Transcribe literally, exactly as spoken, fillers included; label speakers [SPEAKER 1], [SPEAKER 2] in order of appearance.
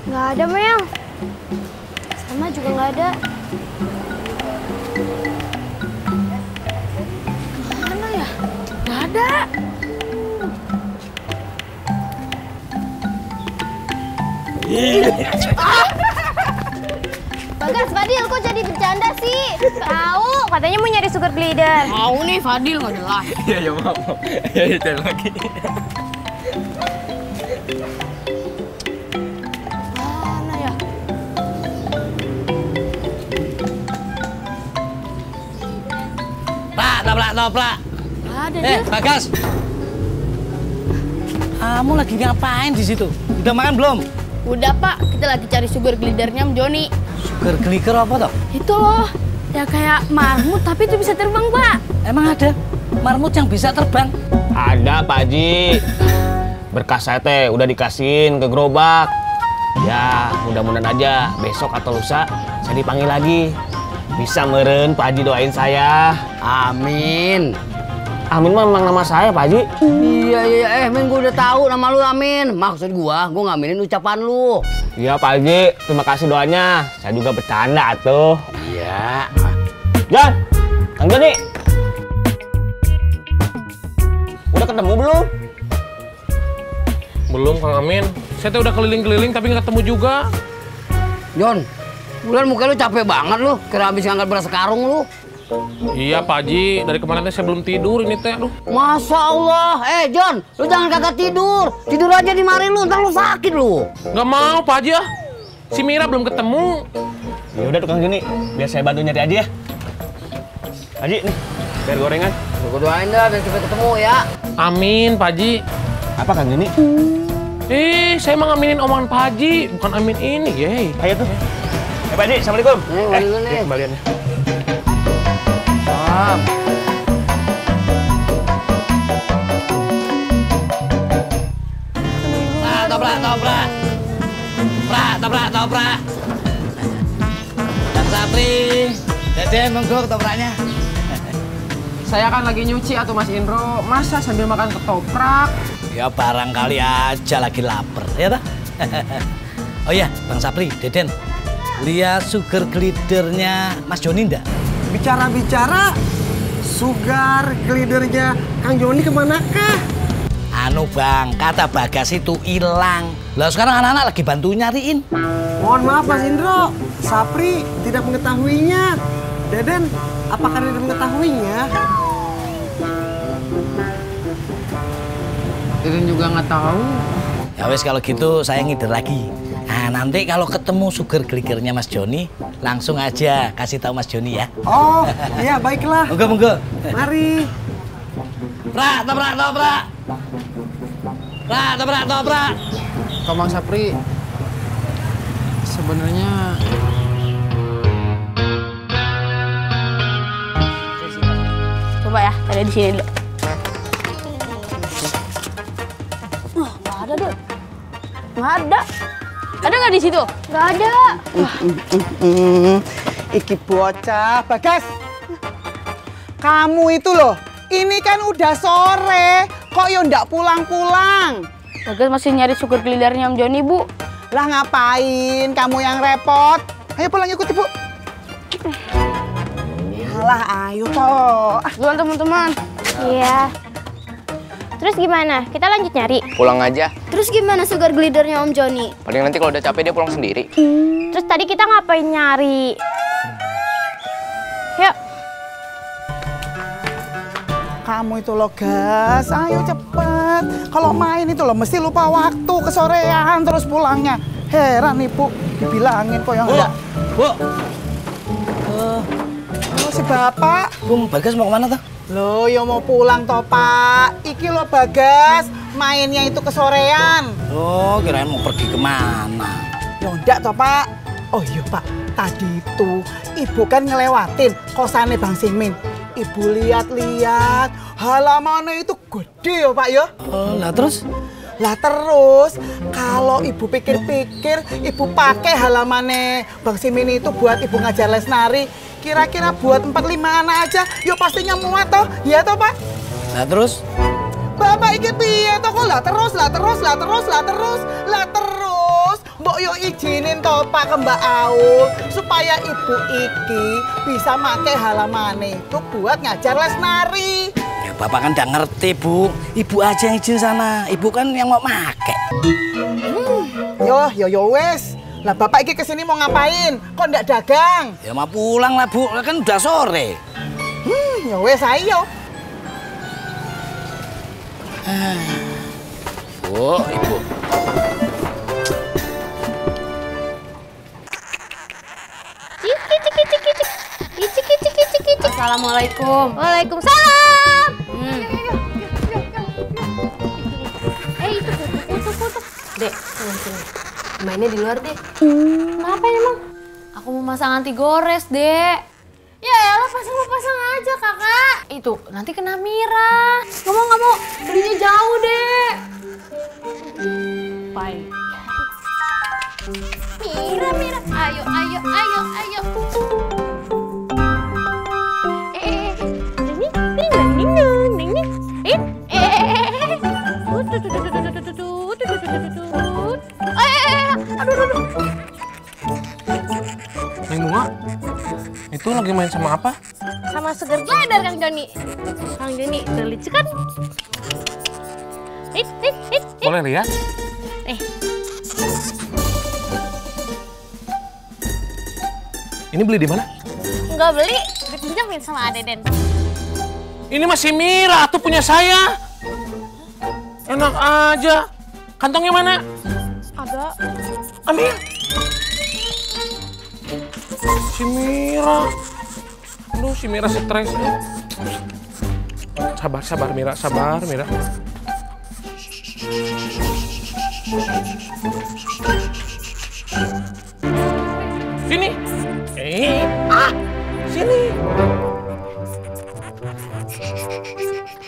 [SPEAKER 1] Nggak ada, Mel. Sama juga nggak ada.
[SPEAKER 2] Mana ya? Nggak ada.
[SPEAKER 1] Bagas, Fadil, kok jadi bercanda sih? Tahu, katanya mau nyari sugar glider.
[SPEAKER 2] Mau nih, Fadil nggak jelas.
[SPEAKER 3] Iya, ya maaf. Ya, ya, cari lagi.
[SPEAKER 2] Mana ya?
[SPEAKER 4] Prak, toprak, toprak.
[SPEAKER 2] Ada
[SPEAKER 4] Eh,
[SPEAKER 2] dia.
[SPEAKER 4] Bagas. Kamu lagi ngapain di situ? Udah makan belum?
[SPEAKER 2] Udah, Pak. Kita lagi cari sugar glidernya Om Joni.
[SPEAKER 4] Sugar glider apa toh?
[SPEAKER 2] Itu loh. Ya kayak marmut tapi itu bisa terbang, Pak.
[SPEAKER 4] Emang ada marmut yang bisa terbang?
[SPEAKER 3] Ada, Pak Haji. Berkas saya teh udah dikasihin ke gerobak. Ya, mudah-mudahan aja besok atau lusa saya dipanggil lagi. Bisa meren, Pak Haji doain saya.
[SPEAKER 5] Amin.
[SPEAKER 3] Amin mah memang nama saya, Pak Haji.
[SPEAKER 5] Iya iya eh men gue udah tahu nama lu Amin. Maksud gua, gua ngaminin ucapan lu.
[SPEAKER 3] Iya, Pak Haji. Terima kasih doanya. Saya juga bercanda tuh.
[SPEAKER 5] Iya.
[SPEAKER 3] Jan, Kang Joni. Udah ketemu belum?
[SPEAKER 6] Belum, Kang Amin. Saya tuh udah keliling-keliling tapi nggak ketemu juga.
[SPEAKER 5] Jon, bulan muka lu capek banget lu. Kira habis ngangkat beras karung lu.
[SPEAKER 6] Iya, Pak Haji. Dari kemarin teh saya belum tidur ini teh. Aduh.
[SPEAKER 5] Masya Allah. Eh Jon, lu jangan kagak tidur. Tidur aja di mari lu, ntar lu sakit lu.
[SPEAKER 6] Nggak mau, Pak Haji ya. Si Mira belum ketemu.
[SPEAKER 3] Ya udah tukang Joni, biar saya bantu nyari aja ya. Haji, nih, biar gorengan.
[SPEAKER 5] Gua doain dah biar cepet ketemu ya.
[SPEAKER 6] Amin, Pak Haji.
[SPEAKER 3] Apa Kang Joni?
[SPEAKER 6] Eh, saya mah ngaminin omongan Pak Haji, bukan amin ini, yey.
[SPEAKER 3] Ayo tuh. Eh, Pak Haji, Assalamualaikum.
[SPEAKER 5] Eh, waalaikumsalam.
[SPEAKER 3] ini kembaliannya.
[SPEAKER 5] Salam.
[SPEAKER 4] Prak, toprak, toprak. Prak, toprak, toprak. Dan Sapri. Dede, monggo ketopraknya.
[SPEAKER 7] Saya kan lagi nyuci atau Mas Indro, masa sambil makan ketoprak?
[SPEAKER 4] Ya barangkali aja lagi lapar, ya tak? Oh iya, Bang Sapri, Deden. Lihat sugar glidernya Mas Joni ndak?
[SPEAKER 7] Bicara-bicara, sugar glidernya Kang Joni kemanakah?
[SPEAKER 4] Anu Bang, kata Bagas itu hilang. Lah sekarang anak-anak lagi bantu nyariin.
[SPEAKER 7] Mohon maaf Mas Indro, Sapri tidak mengetahuinya. Deden, apakah Deden mengetahuinya? Deden juga nggak tahu.
[SPEAKER 4] Ya wes kalau gitu saya ngider lagi. Nah nanti kalau ketemu sugar glidernya Mas Joni, langsung aja kasih tahu Mas Joni ya.
[SPEAKER 7] Oh, iya baiklah.
[SPEAKER 4] Monggo, monggo.
[SPEAKER 7] Mari.
[SPEAKER 4] Prak, toprak, toprak. Prak, toprak, toprak.
[SPEAKER 7] Komang Sapri, sebenarnya
[SPEAKER 2] Coba ya, ada di sini dulu. Wah, nggak ada, Dul. Nggak ada. Ada nggak di situ?
[SPEAKER 1] Nggak ada.
[SPEAKER 7] Hmm, iki bocah, Bagas. Kamu itu loh, ini kan udah sore, kok yo ndak pulang-pulang?
[SPEAKER 2] Bagas masih nyari sugar glidernya Om Joni, Bu.
[SPEAKER 7] Lah ngapain kamu yang repot? Ayo pulang ikut Ibu. Alah, ayo toh.
[SPEAKER 2] Duluan teman-teman.
[SPEAKER 1] Iya. Terus gimana? Kita lanjut nyari.
[SPEAKER 8] Pulang aja.
[SPEAKER 1] Terus gimana sugar glidernya Om Joni?
[SPEAKER 8] Paling nanti kalau udah capek dia pulang sendiri.
[SPEAKER 1] Terus tadi kita ngapain nyari? Yuk.
[SPEAKER 7] Kamu itu loh gas, ayo cepet. Kalau main itu loh mesti lupa waktu, kesorean terus pulangnya. Heran Ibu, dibilangin kok yang enggak.
[SPEAKER 4] Bu.
[SPEAKER 7] Oh, si Bapak.
[SPEAKER 4] Bung Bagas mau kemana tuh?
[SPEAKER 7] Loh, ya mau pulang toh Pak. Iki lo Bagas, mainnya itu kesorean.
[SPEAKER 4] Oh, kirain mau pergi kemana?
[SPEAKER 7] Ya enggak toh Pak. Oh iya Pak, tadi itu Ibu kan ngelewatin kosannya Bang Simin. Ibu lihat-lihat, halamannya itu gede ya Pak ya.
[SPEAKER 4] Oh, lah terus?
[SPEAKER 7] Lah terus, kalau Ibu pikir-pikir, Ibu pakai halamannya Bang Simin itu buat Ibu ngajar les nari. Kira-kira buat empat lima anak aja, ya pastinya muat toh, ya toh Pak?
[SPEAKER 4] Lah terus?
[SPEAKER 7] Bapak iki piye toh kok lah terus, lah terus, lah terus, lah terus, lah terus. Mbok Mbok yo izinin toh Pak ke Mbak Aul supaya ibu iki bisa make halamane itu buat ngajar les nari.
[SPEAKER 4] Ya Bapak kan udah ngerti, Bu. Ibu aja yang izin sana. Ibu kan yang mau make.
[SPEAKER 7] Hmm. Yo, yo yo wes. Lah Bapak iki kesini mau ngapain? Kok ndak dagang?
[SPEAKER 4] Ya mau pulang lah, Bu. Kan udah sore.
[SPEAKER 7] Hmm, ya wes ayo.
[SPEAKER 4] Bu, Ibu.
[SPEAKER 1] Ciki ciki ciki ciki. Ciki ciki ciki ciki.
[SPEAKER 2] Assalamualaikum.
[SPEAKER 1] Waalaikumsalam.
[SPEAKER 2] Hmm.
[SPEAKER 1] Eh itu foto foto.
[SPEAKER 2] Dek, sini sini. Mainnya di luar, Dek.
[SPEAKER 1] Kenapa emang?
[SPEAKER 2] Aku mau masang anti gores, Dek.
[SPEAKER 1] Ya elah pasang-pasang aja kakak.
[SPEAKER 2] Itu nanti kena Mira. Nggak mau nggak mau. Belinya jauh, Dek. Bye.
[SPEAKER 1] Mira Mira. Ayo ayo ayo ayo. Eh eh ini ini ini ini ini eh eh aduh aduh
[SPEAKER 6] Neng Bunga, itu lagi main sama apa?
[SPEAKER 1] sama Sugar Glider Kang Joni. Kang Joni udah lucu kan? Eh eh eh
[SPEAKER 6] Boleh lihat?
[SPEAKER 1] eh
[SPEAKER 6] Ini beli di mana?
[SPEAKER 1] nggak beli, dipinjamin sama Adeden.
[SPEAKER 6] Ini masih Mira, tuh punya saya. Enak aja. Kantongnya mana?
[SPEAKER 1] Ada.
[SPEAKER 6] Ambil. Si Mira. Aduh, si Mira stres ya. Sabar, sabar Mira, sabar Mira. Sini. Eh, ah, sini.